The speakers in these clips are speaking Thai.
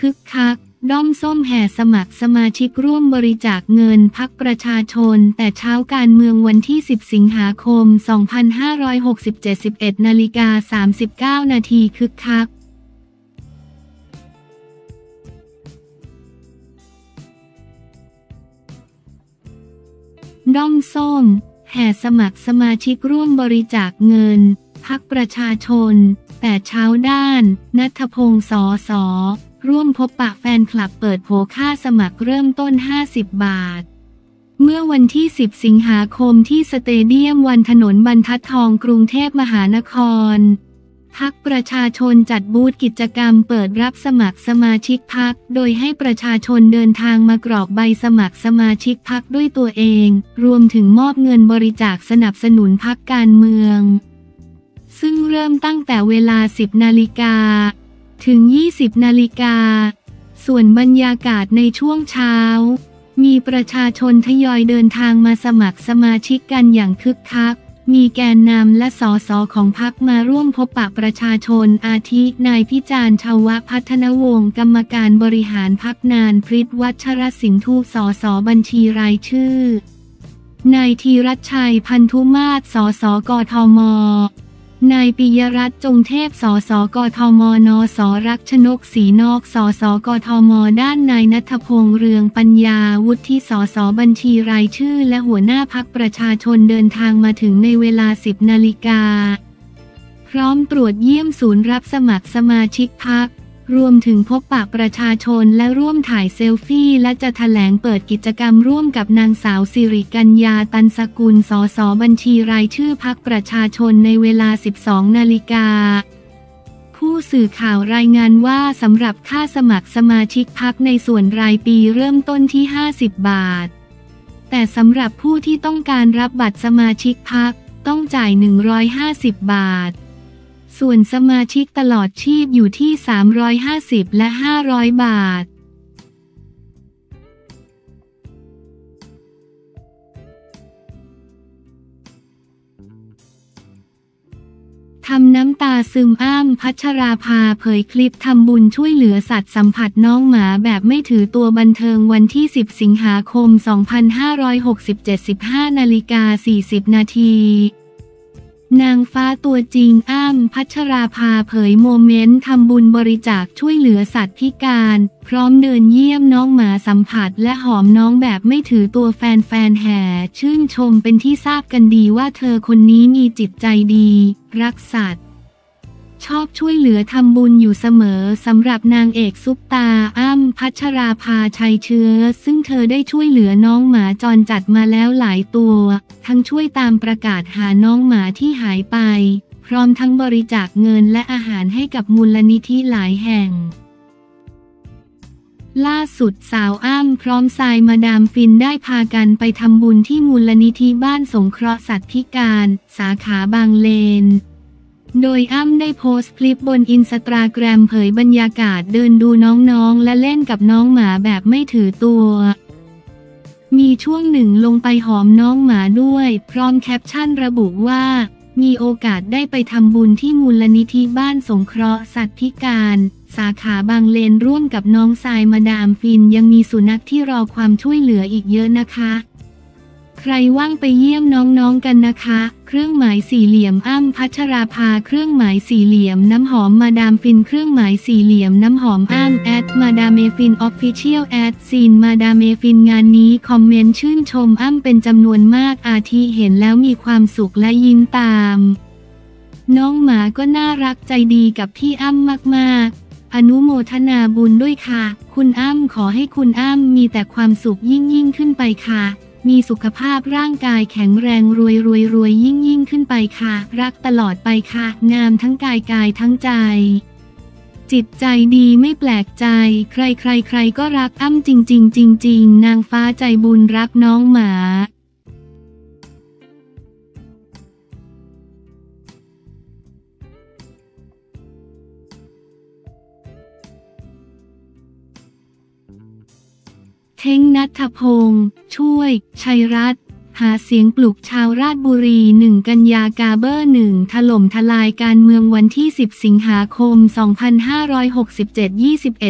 คึกคักด้อมส้มแห่สมัครสมาชิกร่วมบริจาคเงินพรรคประชาชนแต่เช้าการเมืองวันที่10สิงหาคม2567 11:39 นาทีคึกคักด้อมส้มแห่สมัครสมาชิกร่วมบริจาคเงินพรรคประชาชนแต่เช้าด้านณัฐพงษ์สส.ร่วมพบปะแฟนคลับเปิดโผค่าสมัครเริ่มต้น50 บาทเมื่อวันที่10สิงหาคมที่สเตเดียมวันถนนบรรทัดทองกรุงเทพมหานครพรรคประชาชนจัดบูธกิจกรรมเปิดรับสมัครสมาชิกพรรคโดยให้ประชาชนเดินทางมากรอกใบสมัครสมาชิกพรรคด้วยตัวเองรวมถึงมอบเงินบริจาคสนับสนุนพรรคการเมืองซึ่งเริ่มตั้งแต่เวลา 10 นาฬิกาถึง 20 นาฬิกาส่วนบรรยากาศในช่วงเช้ามีประชาชนทยอยเดินทางมาสมัครสมาชิกกันอย่างคึกคักมีแกนนำและสสของพรรคมาร่วมพบปะประชาชนอาทินายพิจารณ์ชาวพัฒนวงศ์กรรมการบริหารพรรคนานพฤทธิ์วัชรสินธุสสบัญชีรายชื่อนายธีรชัยพันธุมาศสสกทมนายปิยรัตน์จงเทพสสกทมนสรักชนกศรีนอกสสกทมด้านนายณัฐพงษ์เรืองปัญญาวุฒิสสบัญชีรายชื่อและหัวหน้าพรรคประชาชนเดินทางมาถึงในเวลา 10 นาฬิกาพร้อมตรวจเยี่ยมศูนย์รับสมัครสมาชิกพรรครวมถึงพบปะประชาชนและร่วมถ่ายเซลฟี่และจะแถลงเปิดกิจกรรมร่วมกับนางสาวสิริกัญญาตันสกุลสสบัญชีรายชื่อพรรคประชาชนในเวลา 12 นาฬิกาผู้สื่อข่าวรายงานว่าสำหรับค่าสมัครสมาชิกพรรคในส่วนรายปีเริ่มต้นที่50 บาทแต่สำหรับผู้ที่ต้องการรับบัตรสมาชิกพรรคต้องจ่าย150 บาทส่วนสมาชิกตลอดชีพอยู่ที่350และ500 บาททำน้ำตาซึมอ้ำพัชราภาเผยคลิปทำบุญช่วยเหลือสัตว์สัมผัสน้องหมาแบบไม่ถือตัวบันเทิงวันที่10สิงหาคม2567 15:40 นาทีนางฟ้าตัวจริงอ้ำพัชราภาเผยโมเมนต์ทำบุญบริจาคช่วยเหลือสัตว์พิการพร้อมเดินเยี่ยมน้องหมาสัมผัสและหอมน้องแบบไม่ถือตัวแฟนแห่ชื่นชมเป็นที่ทราบกันดีว่าเธอคนนี้มีจิตใจดีรักสัตว์ชอบช่วยเหลือทำบุญอยู่เสมอสำหรับนางเอกซุปตาอ้ำพัชราภาชัยเชื้อซึ่งเธอได้ช่วยเหลือน้องหมาจรจัดมาแล้วหลายตัวทั้งช่วยตามประกาศหาน้องหมาที่หายไปพร้อมทั้งบริจาคเงินและอาหารให้กับมูลนิธิหลายแห่งล่าสุดสาวอ้ำพร้อมทรายมาดามฟินได้พากันไปทำบุญที่มูลนิธิบ้านสงเคราะห์สัตว์พิการสาขาบางเลนโดยอ้ำได้โพสต์คลิปบนอินสตาแกรมเผยบรรยากาศเดินดูน้องๆและเล่นกับน้องหมาแบบไม่ถือตัวมีช่วงหนึ่งลงไปหอมน้องหมาด้วยพร้อมแคปชั่นระบุว่ามีโอกาสได้ไปทำบุญที่มูลนิธิบ้านสงเคราะห์สัตว์พิการสาขาบางเลนร่วมกับน้องทรายมาดามฟินยังมีสุนัขที่รอความช่วยเหลืออีกเยอะนะคะใครว่างไปเยี่ยมน้องๆกันนะคะเครื่องหมายสี่เหลี่ยมอ้ำพัชราภาเครื่องหมายสี่เหลี่ยมน้ำหอมมาดามฟินเครื่องหมายสี่เหลี่ยมน้ำหอมอ้ำแอดมาดามฟินออฟฟิเชียลแอดซีนมาดามฟินงานนี้คอมเมนต์ชื่นชมอ้ำเป็นจำนวนมากอาทิเห็นแล้วมีความสุขและยิ้มตามน้องหมาก็น่ารักใจดีกับพี่อ้ำมากๆอนุโมทนาบุญด้วยค่ะคุณอ้ำขอให้คุณอ้ำมีแต่ความสุขยิ่งขึ้นไปค่ะมีสุขภาพร่างกายแข็งแรงรวยยิ่งขึ้นไปค่ะรักตลอดไปค่ะงามทั้งกายทั้งใจจิตใจดีไม่แปลกใจใครก็รักอ้ำจริงนางฟ้าใจบุญรักน้องหมาเท้งณัฐพงษ์ช่วยชัยรัตน์หาเสียงปลุกชาวราษฎร์บุรี1 กันยากาเบอร์1ถล่มทลายการเมืองวันที่10 สิงหาคม 2567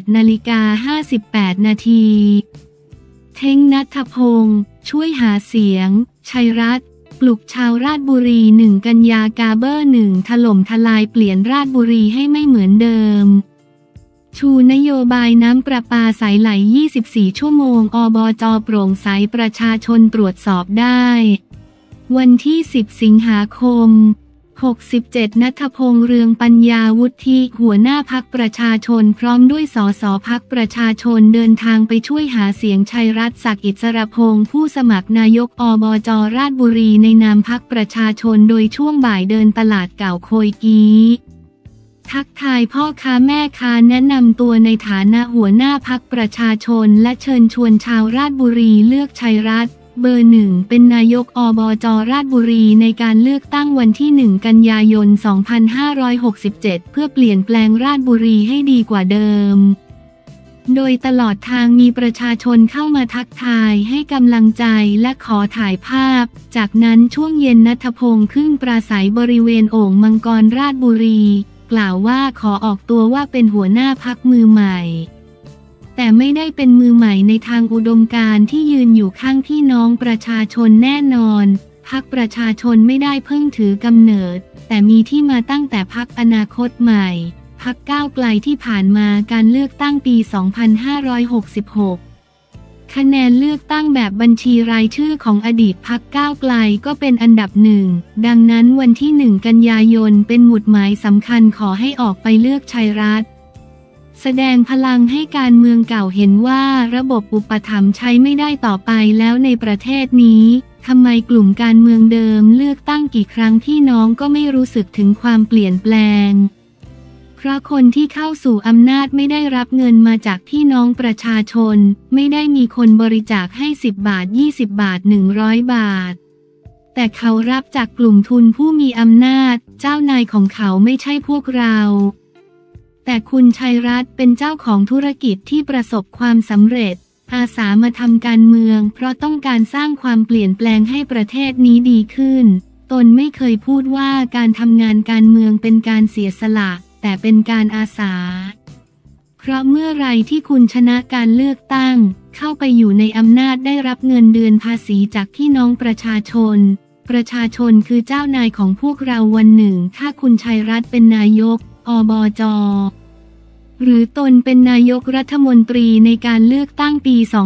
21:58 นาทีเท้ง ณัฐพงศ์ช่วยหาเสียงชัยรัตน์ปลุกชาวราษฎร์บุรี1 กันยากาเบอร์1ถล่มทลายเปลี่ยนราษฎร์บุรีให้ไม่เหมือนเดิมชูนโยบายน้ำประปาใสไหล24 ชั่วโมงอบจ.โปร่งใสประชาชนตรวจสอบได้วันที่10 สิงหาคม 67ณัฐพงศ์ เรืองปัญญาวุฒิหัวหน้าพรรคประชาชนพร้อมด้วยสสพรรคประชาชนเดินทางไปช่วยหาเสียงชัยรัตน์ ศักดิ์อิสรพงศ์ผู้สมัครนายกอบจ.ราษฎร์บุรีในนามพรรคประชาชนโดยช่วงบ่ายเดินตลาดเก่าโคยกี้ทักทายพ่อค้าแม่ค้าแนะนำตัวในฐานะหัวหน้าพรรคประชาชนและเชิญชวนชาวราษฎร์บุรีเลือกชัยรัตน์เบอร์1เป็นนายกอบจ.ราษฎร์บุรีในการเลือกตั้งวันที่1 กันยายน 2567 เพื่อเปลี่ยนแปลงราษฎร์บุรีให้ดีกว่าเดิมโดยตลอดทางมีประชาชนเข้ามาทักทายให้กำลังใจและขอถ่ายภาพจากนั้นช่วงเย็นณัฐพงศ์ขึ้นปราศัยบริเวณโอ่งมังกรราษฎร์บุรีกล่าวว่าขอออกตัวว่าเป็นหัวหน้าพรรคมือใหม่แต่ไม่ได้เป็นมือใหม่ในทางอุดมการณ์ที่ยืนอยู่ข้างพี่น้องประชาชนแน่นอนพรรคประชาชนไม่ได้เพิ่งถือกำเนิดแต่มีที่มาตั้งแต่พรรคอนาคตใหม่พรรคก้าวไกลที่ผ่านมาการเลือกตั้งปี 2566 คะแนนเลือกตั้งแบบบัญชีรายชื่อของอดีตพรรคก้าวไกลก็เป็นอันดับ1ดังนั้นวันที่1 กันยายนเป็นหมุดหมายสำคัญขอให้ออกไปเลือกชัยรัตน์แสดงพลังให้การเมืองเก่าเห็นว่าระบบอุปถัมภ์ใช้ไม่ได้ต่อไปแล้วในประเทศนี้ทำไมกลุ่มการเมืองเดิมเลือกตั้งกี่ครั้งพี่น้องก็ไม่รู้สึกถึงความเปลี่ยนแปลงเพราะคนที่เข้าสู่อำนาจไม่ได้รับเงินมาจากพี่น้องประชาชนไม่ได้มีคนบริจาคให้10 บาท20 บาท100 บาทแต่เขารับจากกลุ่มทุนผู้มีอำนาจเจ้านายของเขาไม่ใช่พวกเราแต่คุณชัยรัตน์เป็นเจ้าของธุรกิจที่ประสบความสำเร็จอาสามาทำการเมืองเพราะต้องการสร้างความเปลี่ยนแปลงให้ประเทศนี้ดีขึ้นตนไม่เคยพูดว่าการทำงานการเมืองเป็นการเสียสละแต่เป็นการอาสาเพราะเมื่อไรที่คุณชนะการเลือกตั้งเข้าไปอยู่ในอำนาจได้รับเงินเดือนภาษีจากพี่น้องประชาชนประชาชนคือเจ้านายของพวกเราวันหนึ่งถ้าคุณชัยรัตน์เป็นนายกอบจ.หรือตนเป็นนายกรัฐมนตรีในการเลือกตั้งปี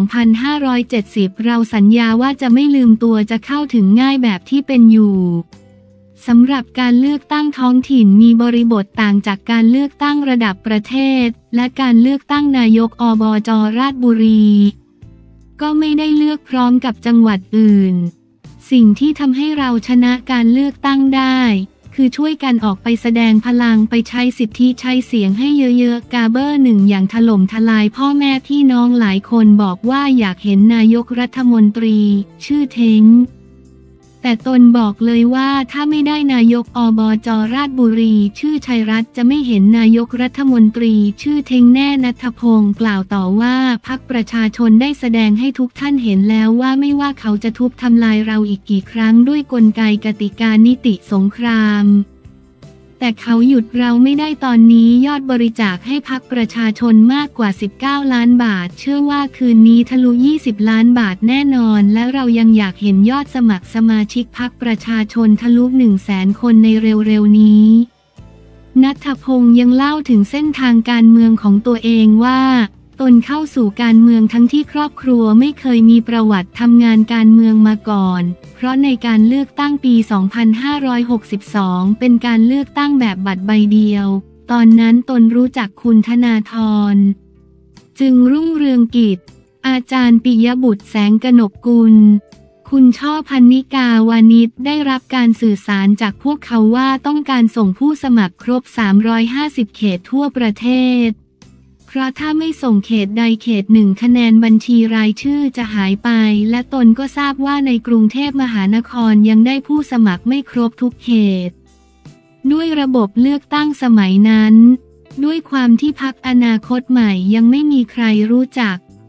2570 เราสัญญาว่าจะไม่ลืมตัวจะเข้าถึงง่ายแบบที่เป็นอยู่สำหรับการเลือกตั้งท้องถิ่นมีบริบทต่างจากการเลือกตั้งระดับประเทศและการเลือกตั้งนายกอบจ.ราษฎร์บุรีก็ไม่ได้เลือกพร้อมกับจังหวัดอื่นสิ่งที่ทำให้เราชนะการเลือกตั้งได้คือช่วยกันออกไปแสดงพลังไปใช้สิทธิใช้เสียงให้เยอะๆกาเบอร์1อย่างถล่มทลายพ่อแม่พี่น้องหลายคนบอกว่าอยากเห็นนายกรัฐมนตรีชื่อเท้งแต่ตนบอกเลยว่าถ้าไม่ได้นายกอบจ.ราษฎร์บุรีชื่อชัยรัตน์จะไม่เห็นนายกรัฐมนตรีชื่อเท้งแน่ณัฐพงศ์กล่าวต่อว่าพรรคประชาชนได้แสดงให้ทุกท่านเห็นแล้วว่าไม่ว่าเขาจะทุบทำลายเราอีกกี่ครั้งด้วยกลไกกติกานิติสงครามแต่เขาหยุดเราไม่ได้ตอนนี้ยอดบริจาคให้พรรคประชาชนมากกว่า19 ล้านบาทเชื่อว่าคืนนี้ทะลุ20 ล้านบาทแน่นอนและเรายังอยากเห็นยอดสมัครสมาชิกพรรคประชาชนทะลุ 100,000 คนในเร็วๆนี้ณัฐพงศ์ยังเล่าถึงเส้นทางการเมืองของตัวเองว่าตนเข้าสู่การเมืองทั้งที่ครอบครัวไม่เคยมีประวัติทำงานการเมืองมาก่อนเพราะในการเลือกตั้งปี 2562 เป็นการเลือกตั้งแบบบัตรใบเดียวตอนนั้นตนรู้จักคุณธนาธรจึงรุ่งเรืองกิจอาจารย์ปิยบุตรแสงกนกกุลคุณช่อพันนิกาวานิชได้รับการสื่อสารจากพวกเขาว่าต้องการส่งผู้สมัครครบ350 เขตทั่วประเทศเพราะถ้าไม่ส่งเขตใดเขตหนึ่งคะแนนบัญชีรายชื่อจะหายไปและตนก็ทราบว่าในกรุงเทพมหานครยังได้ผู้สมัครไม่ครบทุกเขตด้วยระบบเลือกตั้งสมัยนั้นด้วยความที่พรรคอนาคตใหม่ยังไม่มีใครรู้จักต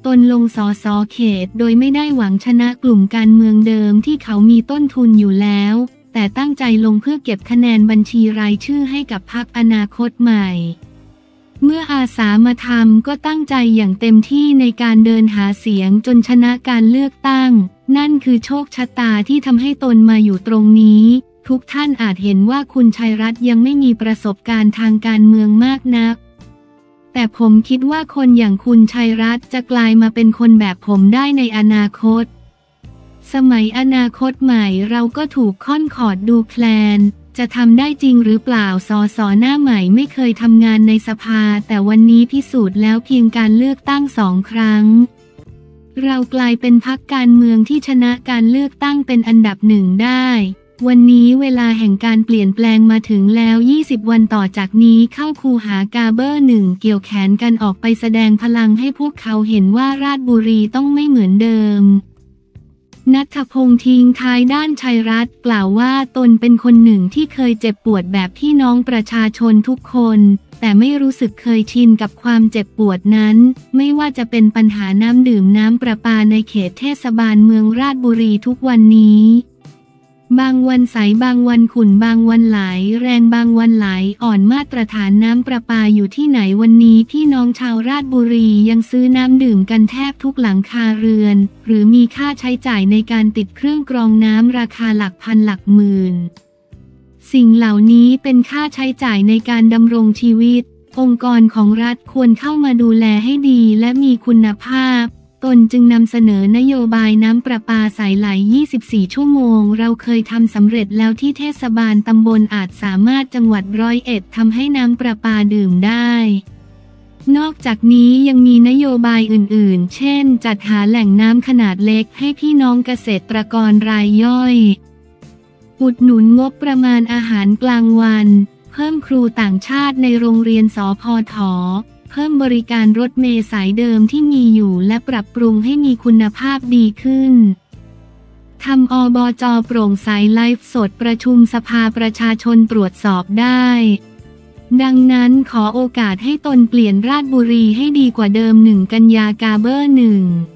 ตนลงสสเขตโดยไม่ได้หวังชนะกลุ่มการเมืองเดิมที่เขามีต้นทุนอยู่แล้วแต่ตั้งใจลงเพื่อเก็บคะแนนบัญชีรายชื่อให้กับพรรคอนาคตใหม่เมื่ออาสามาทำก็ตั้งใจอย่างเต็มที่ในการเดินหาเสียงจนชนะการเลือกตั้งนั่นคือโชคชะตาที่ทำให้ตนมาอยู่ตรงนี้ทุกท่านอาจเห็นว่าคุณชัยรัตน์ยังไม่มีประสบการณ์ทางการเมืองมากนักแต่ผมคิดว่าคนอย่างคุณชัยรัตน์จะกลายมาเป็นคนแบบผมได้ในอนาคตสมัยอนาคตใหม่เราก็ถูกค่อนขอดดูแคลนจะทำได้จริงหรือเปล่าสสหน้าใหม่ไม่เคยทำงานในสภาแต่วันนี้พิสูจน์แล้วเพียงการเลือกตั้ง2 ครั้งเรากลายเป็นพรรคการเมืองที่ชนะการเลือกตั้งเป็นอันดับ1ได้วันนี้เวลาแห่งการเปลี่ยนแปลงมาถึงแล้ว20 วันต่อจากนี้เข้าคูหากาเบอร์1เกี่ยวแขนกันออกไปแสดงพลังให้พวกเขาเห็นว่าราชบุรีต้องไม่เหมือนเดิมณัฐพงษ์ทิ้งท้ายด้านชัยรัตน์กล่าวว่าตนเป็นคนหนึ่งที่เคยเจ็บปวดแบบพี่น้องประชาชนทุกคนแต่ไม่รู้สึกเคยชินกับความเจ็บปวดนั้นไม่ว่าจะเป็นปัญหาน้ำดื่มน้ำประปาในเขตเทศบาลเมืองราชบุรีทุกวันนี้บางวันใสบางวันขุ่นบางวันไหลแรงบางวันไหลอ่อนมาตรฐานน้ำประปาอยู่ที่ไหนวันนี้พี่น้องชาวราชบุรียังซื้อน้ำดื่มกันแทบทุกหลังคาเรือนหรือมีค่าใช้จ่ายในการติดเครื่องกรองน้ำราคาหลักพันหลักหมื่นสิ่งเหล่านี้เป็นค่าใช้จ่ายในการดำรงชีวิตองค์กรของรัฐควรเข้ามาดูแลให้ดีและมีคุณภาพตนจึงนำเสนอนโยบายน้ำประปาใสไหล24 ชั่วโมงเราเคยทำสำเร็จแล้วที่เทศบาลตำบลอาจสามารถจังหวัด101ทำให้น้ำประปาดื่มได้นอกจากนี้ยังมีนโยบายอื่นๆเช่นจัดหาแหล่งน้ำขนาดเล็กให้พี่น้องเกษตรกรรายย่อยอุดหนุนงบประมาณอาหารกลางวันเพิ่มครูต่างชาติในโรงเรียนสพท.เพิ่มบริการรถเมล์สายเดิมที่มีอยู่และปรับปรุงให้มีคุณภาพดีขึ้นทำอบจ.โปร่งใสไลฟ์สดประชุมสภาประชาชนตรวจสอบได้ดังนั้นขอโอกาสให้ตนเปลี่ยนราชบุรีให้ดีกว่าเดิม1 กันยากาเบอร์ 1